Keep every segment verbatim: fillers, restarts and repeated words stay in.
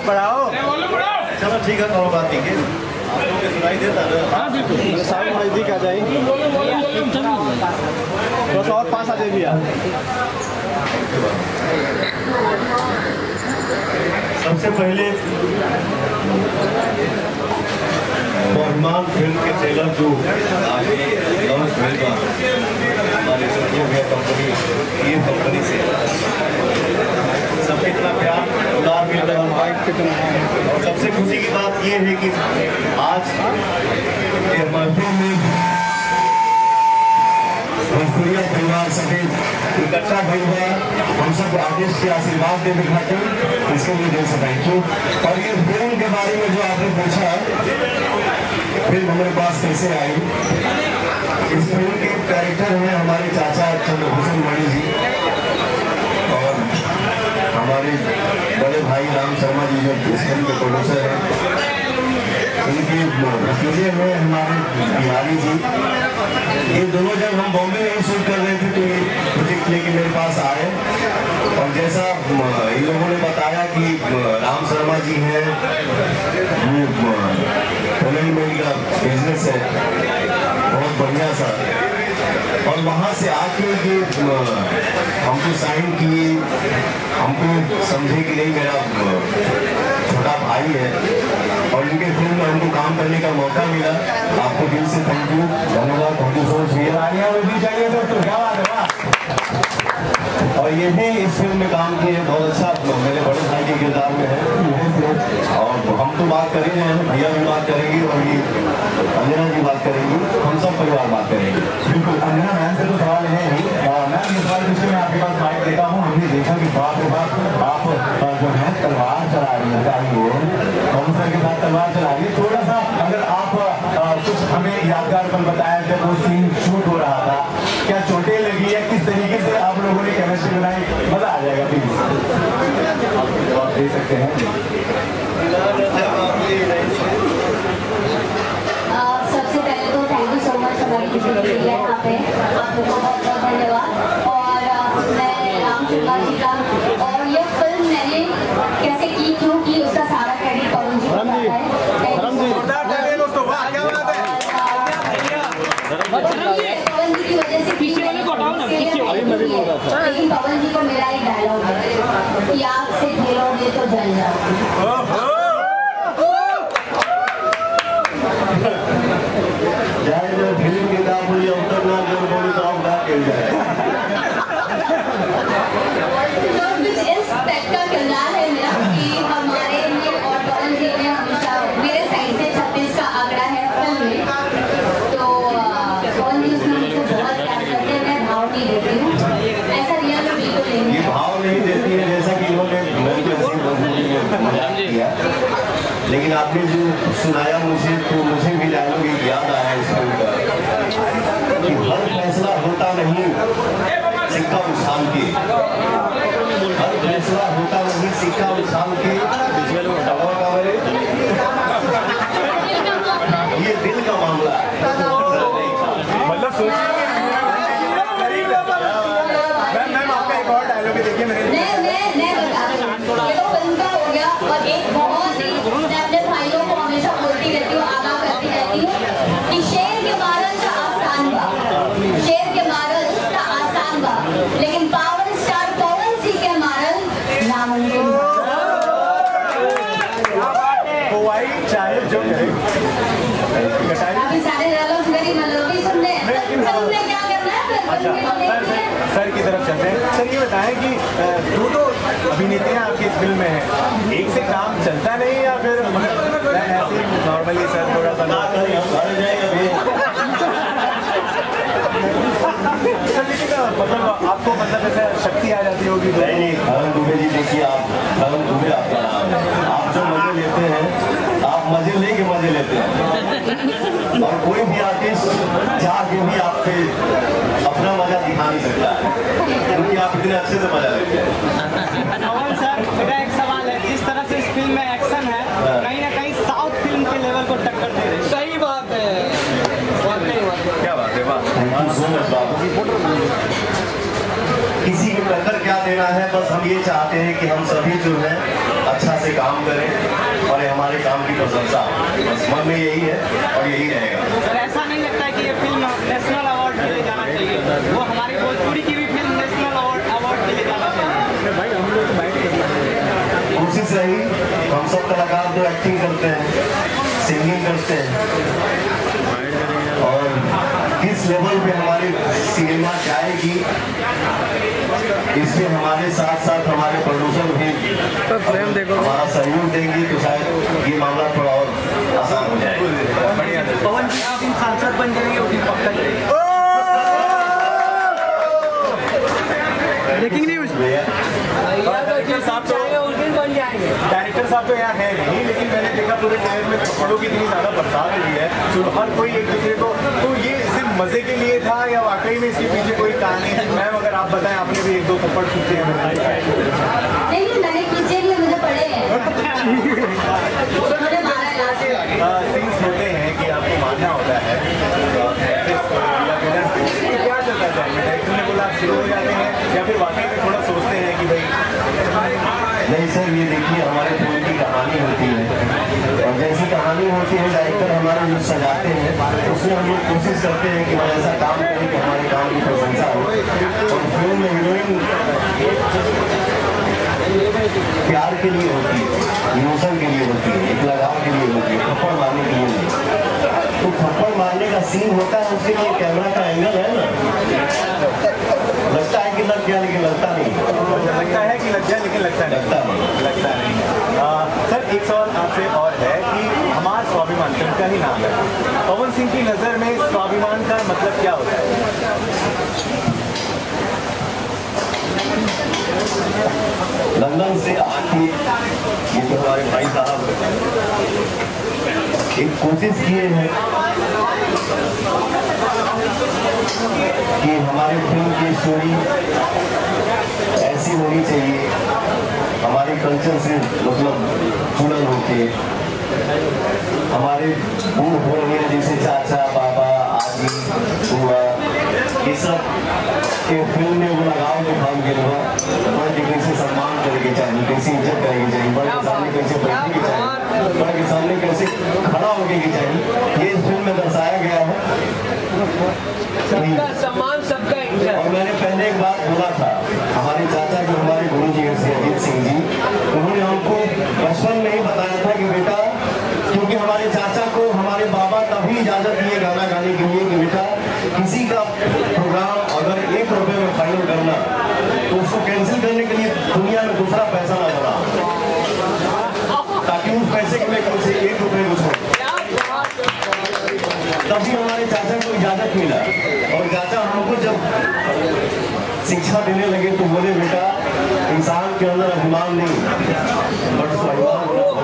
बढ़ाओ। चलो ठीक है, थोड़ा बात कीजिए, आप लोगों को सुनाई देता है। हाँ बिल्कुल, साउंड नजदीक आ जाए, थोड़ा सा और पास आ जाए भैया। सबसे पहले बहमान फिल्म के ट्रेलर जो आगे लॉन्च होगा हमारी कंपनी ये कंपनी से सबके इतना प्यार दुलार मिल रहा है। और सबसे खुशी की बात ये है कि आज ये महफिल में भोजपुरिया परिवार समेत इकट्ठा हुआ है। हम सब आर्टिस्ट के आशीर्वाद दे दिखाते हैं, इसके लिए दिल से थैंक यू। और ये फिल्म के बारे में जो आपने पूछा, फिल्म हमारे पास कैसे आई, इस फिल्म के कैरेक्टर हैं हमारे चाचा चंद्रभूषण मणि जी और हमारे बड़े भाई राम शर्मा जी जो इस फिल्म के प्रोड्यूसर हैं। इनके भतीजे हैं हमारे बिहारी जी। ये दोनों जब हम बॉम्बे में शूट कर रहे थे तो ये प्रोजेक्ट लेके मेरे पास आए और जैसा इन लोगों ने बताया कि राम शर्मा जी हैं, टोनल मिल का बिजनेस है बहुत बढ़िया सा, और वहाँ से आके ये हमको साइन किए, हमको समझे कि नहीं मेरा छोटा भाई है और इनके फिल्म में हमको काम करने का मौका मिला। आपको दिल से थैंक यू, धन्यवाद, थैंक यू सो मच। भी चाहिए दोस्तों, क्या बात है। और ये भी इस फिल्म में काम किए बहुत अच्छा, मेरे बड़े भाई के किरदार में है। और हम तो बात कर ही रहे हैं, भैया भी बात करेंगी और ये अंजना जी बात करेंगी, हम सब परिवार बात करेंगे। बिल्कुल, अंजना मैम से तो सवाल है ही। मैम इस बार विषय में आपके पास माइक देता हूँ। हमने देखा कि बाप रे बाप आप जो है तलवार चला रही है, कौन सर के साथ तलवार चला रही है। थोड़ा सा अगर आप कुछ हमें यादगार पल बताया जब वो सीन शूट हो रहा था, क्या चोटें लगी है, किस तरीके से आप लोगों ने केमिस्ट्री बनाई, मजा आ जाएगा प्लीज। आप दे सकते हैं। सबसे पहले तो थैंक यू सो मच हमारी विजिट के लिए यहाँ पे, आपको बहुत बहुत धन्यवाद। और मैं राम शर्मा जी का, और ये फिल्म मैंने कैसे की, क्यों की, उसका सारा क्रेडिट पवन जी को जाता है। पवन जी की वजह से लेकिन पवन जी को मेरा एक डायलॉग है कि आग से खेलोगे तो जल जाओगे। फिल्म की दाम मुझे उतरना जब बोली तो आप बात कर जाए। तो कुछ इस टाइप का किरदार है मेरा कि हमारे लिए और पवन जी ने हमेशा मेरे साइड से छत्तीस का आंकड़ा है फिल्म में, तो पवन जी उसमें मुझे बहुत प्यार करते हैं। मैं भाव नहीं देती हूँ, ऐसा रियल में बिल्कुल नहीं। ये भाव नहीं देती है जैसा कि इन्होंने किया, लेकिन आपने जो सुनाया मुझे, तो मुझे भी डायलॉग एक याद आया इस फिल्म का कि हर फैसला होता नहीं सिक्का उछाल के, हर फैसला होता नहीं सिक्का उछाल के, ये दिल का मामला है। मतलब सोचिए मैम, आपका एक और डायलॉग देखिए मेरे। मैं मैं मैं बता रही हूँ, ये तो फिल्म का हो गया। और एक बहुत ही मैं अपने भाइयों को हमेशा बोलती रहती हूँ, आगाह करती रहती हूँ कि शेर के मारन का आसान बा, शेर के मारन का आसान बा, लेकिन पावर स्टार पवन सिंह के मारन नामुमकिन बा। चाहे जो करे अभी सारे डायलॉग मेरी मेलोडी सुनने हैं, फिल्म में क्या करना है फिर? सर की तरफ चलते हैं। सर ये बताएं कि दो तो अभिनेत्रियां आपकी इस फिल्म में हैं, एक से काम चलता नहीं या फिर ऐसे नॉर्मली सर थोड़ा सा मतलब आपको मतलब ऐसे शक्ति आ जाती होगी? नहीं नहीं, अरुण दुबे जी देखिए, आप अरुण दुबे आपका नाम है, आप जो मजे लेते हैं, आप मजे लेके मजे लेते हैं, और कोई भी आर्टिस्ट चाह के भी आप पे अपना मजा दिखा नहीं सकता है, क्योंकि आप इतने अच्छे से मजा लेते हैं। सर मेरा एक सवाल है, जिस तरह से इस फिल्म में एक्शन है, कहीं ना कहीं साउथ फिल्म के लेवल को टक्कर दे रही है। सही बात है, क्या बात है, बात किसी को टक्कर क्या देना है, बस हम ये चाहते हैं कि हम सभी जो है अच्छा से काम करें और ये हमारे काम की प्रशंसा, बस मन में यही है और यही रहेगा। सर ऐसा नहीं लगता है कि ये फिल्म नेशनल अवार्ड के लिए जाना चाहिए? वो हमारी भोजपुरी की भी फिल्म नेशनल अवार्ड अवार्ड के लिए जाना चाहिए। कोशिश रही, हम सब कलाकार तो एक्टिंग करते हैं, सिंगिंग करते हैं, और किस लेवल पे हमारी सिनेमा जाएगी इसमें हमारे साथ साथ हमारे प्रोड्यूसर भी हमारा सहयोग देंगे तो शायद ये मामला थोड़ा और आसान हो जाएगा। पवन जी आप इन सांसद बन जाएंगे वो पक्का लेकिन नहीं डायरेक्टर साहब तो बन जाएंगे। डायरेक्टर साहब तो यहाँ है नहीं, लेकिन मैंने देखा पूरे शहर में थप्पड़ों की इतनी ज्यादा बरसात हुई है तो हर कोई एक दूसरे को, तो ये सिर्फ मजे के लिए था या वाकई में इसके पीछे कोई कहानी है? मैम अगर आप बताएं, आपने भी एक दो थप्पड़ खींचे हैं? नहीं मैंने खींचे नहीं, मुझे पड़े हैं। उन्होंने मारा है लास्ट में। सीन्स होते हैं कि आपको मानना होता है एक्ट्रेस को या विलन को, तो क्या चलता है? डायरेक्टर ने बोला आप शुरू हो जाते हैं या फिर वाकई में थोड़ा सोचते हैं कि भाई? नहीं सर, ये देखिए हमारे फिल्म की कहानी होती है और जैसी कहानी होती है डायरेक्टर हमारा जो सजाते हैं उसमें हम लोग कोशिश करते हैं कि हम ऐसा काम करें कि हमारे काम की प्रशंसा हो। और फिल्म में हीरोइन प्यार के लिए होती है, इमोशन के लिए होती है, एक लगाव के लिए होती है, थप्पड़ मारने के लिए नहीं। तो थप्पड़ मारने का सीन होता है, उसके लिए कैमरा का एंगल है ना, लगता है कि लग गया लेकिन लगता नहीं, लगता है कि लग गया लेकिन लगता नहीं, लगता नहीं लगता नहीं। आ, सर एक सवाल आपसे और है कि हमारा स्वाभिमान फिल्म का ही नाम है, पवन सिंह की नज़र में स्वाभिमान का मतलब क्या होता है? लंदन से आके ये तो हमारे भाई साहब एक कोशिश किए हैं कि हमारे फिल्म की स्टोरी ऐसी होनी चाहिए, हमारे कल्चर से मतलब जुड़ल होके, हमारे बूढ़ हो रहे हैं जैसे चाचा बाबा आदि बुआ, ये सब के फिल्म में वो लगाव जो काम के हुआ बड़े के कैसे सम्मान करके चाहिए, कैसे इज्जत करेगी चाहिए, बड़े के सामने कैसे बैठने की चाहिए, बड़े के सामने कैसे खड़ा होने की चाहिए, ये इस फिल्म में दर्शाया गया है। सबका सम्मान, सबका इज्जत। और मैंने पहले एक बात बोला था, हमारे चाचा जो हमारे गुरु जी हैं अजीत सिंह जी, उन्होंने हमको बचपन में ही बताया था कि बेटा, क्योंकि हमारे चाचा को हमारे बाबा तभी इजाजत दिए गाना गाने के लिए कि बेटा किसी का प्रोग्राम अगर एक रुपए में फाइनल करना तो उसको कैंसिल करने के लिए दुनिया में दूसरा पैसा ना बना, ताकि उस पैसे के में कम से एक रुपए घुसो। तभी हमारे चाचा को इजाजत मिला और चाचा हमको जब शिक्षा देने लगे तो बोले बेटा इंसान के अंदर अभिमान नहीं बट स्वाभिमान,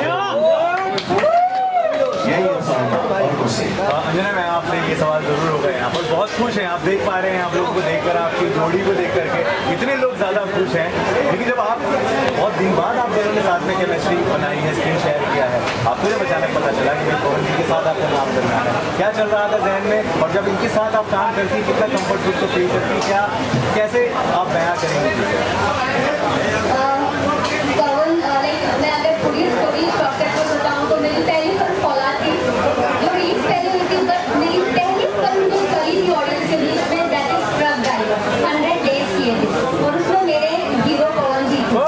यही है स्वाभिमान और कुछ नहीं। अंजना मैम आपसे ये सवाल जरूर होगा, यहाँ पर बहुत खुश हैं, आप देख पा रहे हैं, आप लोगों को देखकर, आपकी जोड़ी को देख करके इतने लोग ज्यादा खुश हैं, लेकिन जब आप बहुत दिन बाद आप दोनों के साथ में केमिस्ट्री बनाई है, स्क्रीन शेयर किया है, आपको जब अचानक पता चला कि भाई पवन जी के साथ आपको काम करना है, क्या चल रहा था जहन में? और जब इनके साथ आप काम करती, कितना कम्फर्ट खुद को फील करती, क्या कैसे आप बयां करेंगे? पवन लाइक मैं अगर पूरी स्टोरी स्ट्रक्चर को बताऊँ तो मेरी पहली फिल्म फौलाद थी जो रिलीज पहले हुई थी, बट मेरी पहली फिल्म जो चली थी ऑडियंस के बीच में that is truck driver, hundred days किए थे और उसमें मेरे हीरो पवन जी थे।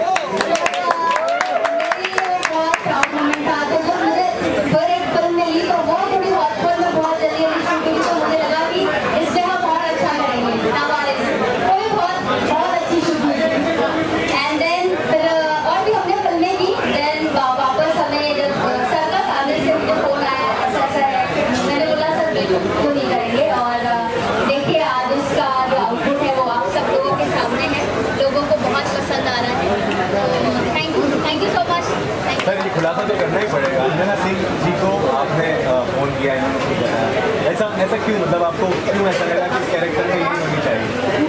मेरे लिए बहुत प्राउड मोमेंट था, तो जब मुझे फिर एक फिल्म मिली तो वो थोड़ी हॉस्पिटल में बहुत जल्दी जल्दी शूट हुई, तो मुझे लगा कि इस जगह बहुत अच्छा करेंगे नावाले से, वो भी बहुत बहुत अच्छी शूट हुई। एंड देन फिर और भी हमने फिल्में की, देन वापस हमें जब सर का सामने से मुझे फोन आया ऐसा ऐसा है, मैंने बोला सर बिल्कुल नहीं करेंगे, और देखिए आज उसका जो आउटपुट है वो आप सब लोगों के सामने है, लोगों को बहुत पसंद आ रहा है, तो thank you thank you so much. Sir ये खुलासा तो करना ही पड़ेगा, अंजना सिंह जी को आपने फोन किया, इन्होंने खुद बताया, ऐसा ऐसा क्यों, मतलब आपको क्यों ऐसा लगा कि इस कैरेक्टर में यही होनी चाहिए?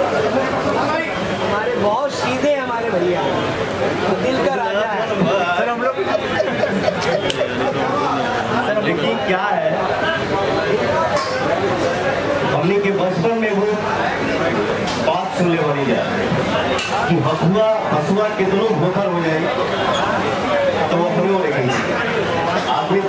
हमारे बहुत सीधे हमारे भैया, दिल का राजा है सर हम लोग सर देखिए क्या है, हमने के बचपन में वो बात सुनने वाली जाए कि हसुआ हसुआ कितनों भोकर हो जाए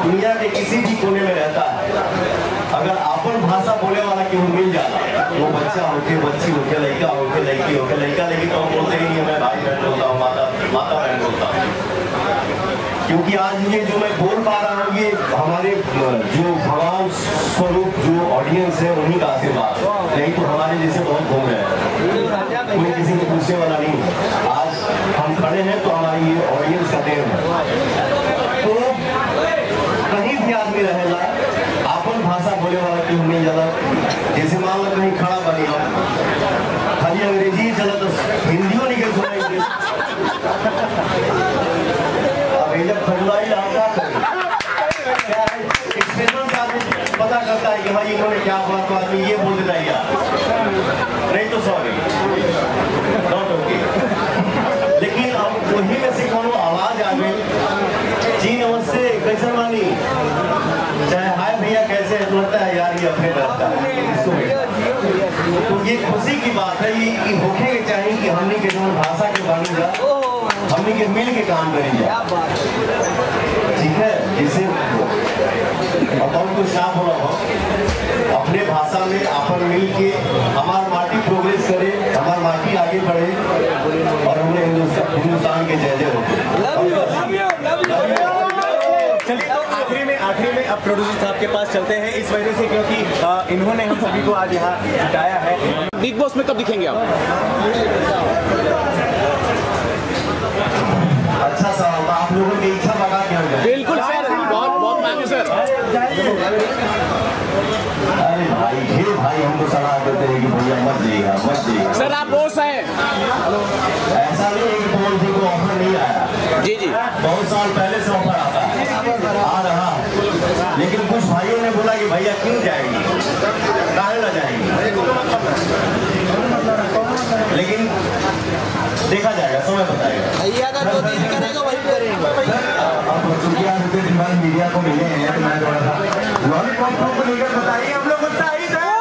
दुनिया के किसी भी कोने में रहता है, अगर अपन भाषा बोले वाला केहू मिल जाला, वो बच्चा होके, बच्ची होके, लड़का होके, लड़की होके, लड़का लड़की तो हम बोलते ही नहीं, मैं भाई बहन बोलता हूँ, माता माता बहन बोलता हूँ, क्योंकि आज ये जो मैं बोल पा रहा हूँ ये हमारे जो भगवान स्वरूप जो ऑडियंस है उन्हीं का आशीर्वाद, नहीं तो हमारे जैसे बहुत घूम रहे हैं, कोई किसी को पूछने वाला नहीं है। आज हम खड़े हैं तो हमारी ये ऑडियंस का देन है। तो कहीं भी आदमी रहेगा, अपन भाषा बोले वाला क्यों नहीं जाला, जैसे मान लो कहीं खड़ा बनी हो, खाली अंग्रेजी ही चला तो हिंदियों निकल सुनाएंगे, अब ये जब खजुलाई लाता क्या है, एक्सप्रेशन से आदमी पता करता है कि भाई इन्होंने क्या बात तो आदमी ये बोल देता है यार, नहीं तो सॉरी नॉट ओके। लेकिन अब वही में से कोनो आवाज आ गई, जी नमस्ते कैसे मानी, चाहे हाय भैया कैसे है, लगता है यार ये अपने लगता है। तो ये खुशी की बात है, ये होके के चाहिए कि हमने के जो भाषा के बारे में हमने के मिल के काम करेंगे, ठीक है। जैसे बताऊँ कुछ ना बोला हो, अपने भाषा में अपन मिल के हमार माटी प्रोग्रेस करे, हमार माटी आगे बढ़े और हमने हिंदुस्तान हिंदुस्तान के जय जय होते। चलिए तो आखिरी में आखिरी में अब प्रोड्यूसर साहब के पास चलते हैं, इस वजह से क्योंकि आ, इन्होंने हम सभी को आज यहाँ जुटाया है। बिग बॉस में कब दिखेंगे आप? अच्छा सवाल, आप लोगों की इच्छा बता क्या जाए? बिल्कुल सर, बहुत बहुत मांगे सर। अरे भाई फिर भाई हमको सलाह देते हैं कि भैया मत जाइएगा मत जाइएगा। सर आप बॉस हैं। ऐसा नहीं है कि पवन जी को ऑफर नहीं आया, जी जी बहुत साल पहले से ऑफर आता है, आ रहा, लेकिन कुछ भाइयों ने बोला कि भैया क्यों जाएंगी, काहे ना जाएंगी, लेकिन देखा जाएगा, समय बताएगा। भैया का दो दिन करेगा वही करेंगे। अब चूंकि आज इतने दिन बाद मीडिया को मिले हैं तो मैं थोड़ा सा लॉलीपॉप को लेकर बताइए, हम लोग उत्साहित हैं।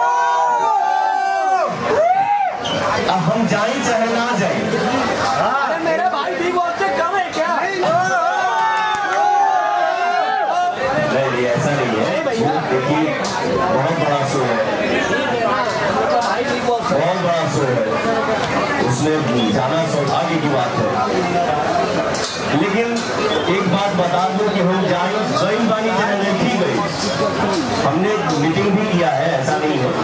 अब हम जाए चाहे ना जाए, अरे मेरे भाई बिग बॉस से कम है क्या? नहीं नहीं ऐसा नहीं है, देखिए बहुत बड़ा शो है, बहुत बड़ा शो है, उसमें जाना सौभाग्य की बात है। लेकिन एक बात बता दूं कि हम जाने गई बानी चाहे नहीं गई, हमने मीटिंग भी किया है, ऐसा नहीं है,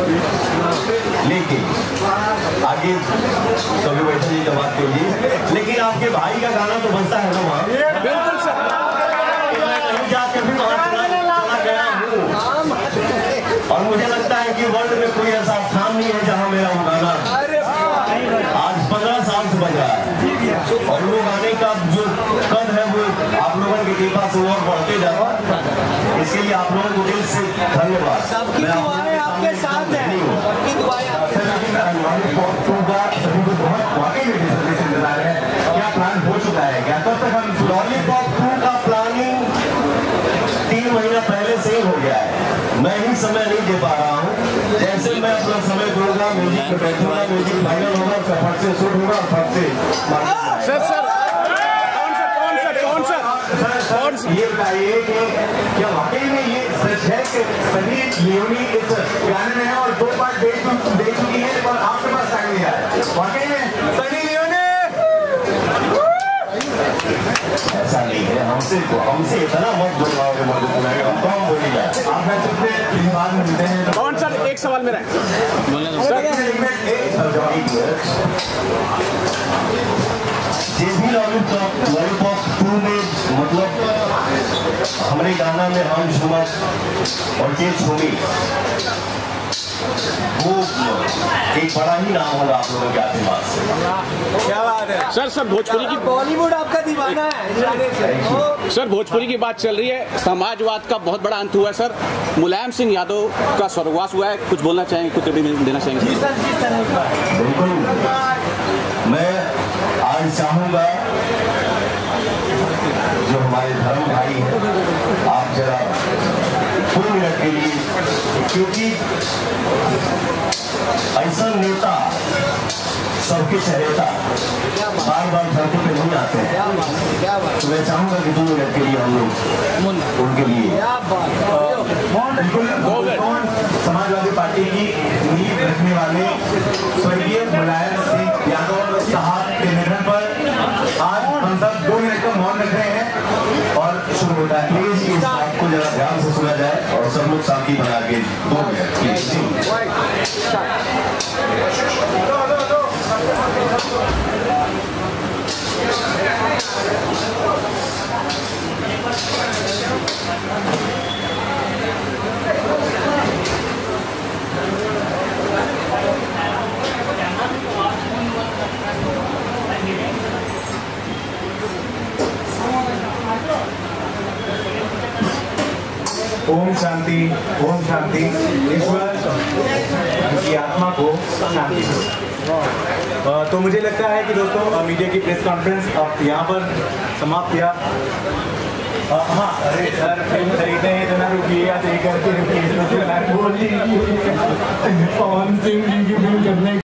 लेकिन आगे कभी बैठे जी तो बात कीजिए। लेकिन आपके भाई का गाना तो बनता है ना वहाँ, बिल्कुल सर। मैं कहीं जाकर भी वहाँ चला चला गया हूँ, और मुझे लगता है कि वर्ल्ड में कोई ऐसा स्थान नहीं है जहाँ मेरा वो गाना आज पंद्रह साल से बज रहा है, और वो गाने का जो कद है वो आप लोगों की कृपा से और बढ़ते जा रहा है, इसके लिए आप लोगों को दिल से धन्यवाद। सबकी दुआएं आपके साथ हैं, सबकी दुआएं आपके साथ हैं। लॉलीपॉप टू का सभी को बहुत वाकई में डिसर्विस इंतजार है, क्या प्लान हो चुका है क्या? कब तक हम लॉलीपॉप टू का प्लानिंग तीन महीना पहले से ही हो गया है, मैं ही समय नहीं दे पा रहा हूँ। जैसे मैं अपना समय दूंगा, म्यूजिक पे बैठूंगा, म्यूजिक फाइनल होगा, उसका फट से शूट होगा, फट से सर सर कौन सा कौन सा कौन सा कौन सा ये बताइए कि क्या वाकई में ये सच है कि सनी लियोनी इस गाने में है और दो पार्ट दे दे चुकी है, पर आपके पास टाइम नहीं आया, वाकई में सनी लियोनी? ऐसा नहीं है, हमसे हमसे इतना मत बोलवाओगे, मत बोलाएगा, हम कम बोलेगा। आप मैं तुमसे तीन बार मिलते हैं कौन सर? एक सवाल मेरा सर, जे भी लॉलीपॉप लॉलीपॉप टू में मतलब हमारे गाना में हम झूमक और जे झूमी वो एक बड़ा ही नाम होगा आप लोगों के आशीर्वाद से। क्या बात है सर सर भोजपुरी की बॉलीवुड आपका दीवाना है। सर भोजपुरी की बात चल रही है, समाजवाद का बहुत बड़ा अंत हुआ है सर, मुलायम सिंह यादव का स्वर्गवास हुआ है, कुछ बोलना चाहेंगे, कुछ भी देना चाहेंगे? बिल्कुल, मैं आज चाहूंगा जो हमारे धर्म भाई हैं, आप जरा दो मिनट के लिए, क्योंकि ऐसा नेता सबके चहेता बार बार धरती पे नहीं आते हैं, तो मैं चाहूंगा कि दो मिनट के लिए हम लोग उनके लिए बिल्कुल समाजवादी पार्टी की नींव रखने वाले स्वर्गीय मुलायम सिंह यादव साहब के निधन पर आज हम सब दो मिनट का मौन रख रहे हैं और शुरू होता है। प्लीज इस बात को जरा ध्यान से सुना जाए और सब लोग शांति बना के दो मिनट प्लीज। ओम शांति, ओम शांति। ईश्वर की आत्मा को शांति दो। तो मुझे लगता है कि दोस्तों मीडिया की प्रेस कॉन्फ्रेंस अब यहाँ पर समाप्त किया। हाँ, अरे सर फिल्म खरीदते हैं तो ना रुकिए, या करके रुकिए। पवन सिंह जी की फिल्म करने